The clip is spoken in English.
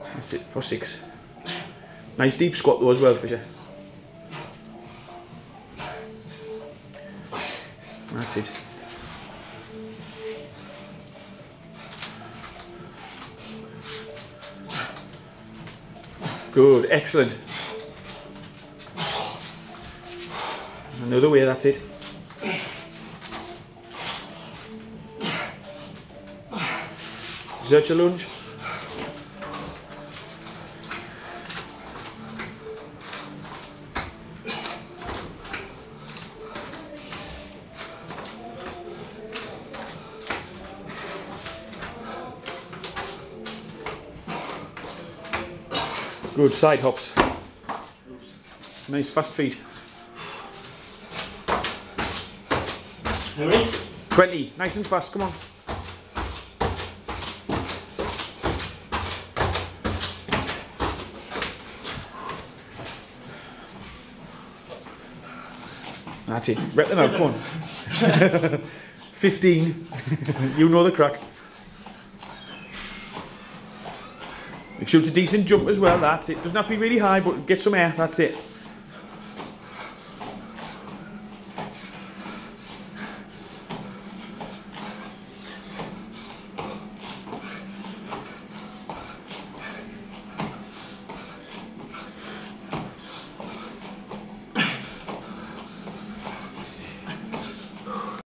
That's it for 6. Nice deep squat though as well, Fisher. That's it. Good, excellent. Another way, that's it. Zercher lunge. Good side hops. Nice fast feet. How many? 20. Nice and fast, come on. That's it. Rep them out, come on. 15. You know the crack. It shoots a decent jump as well, that's it. Doesn't have to be really high, but get some air, that's it.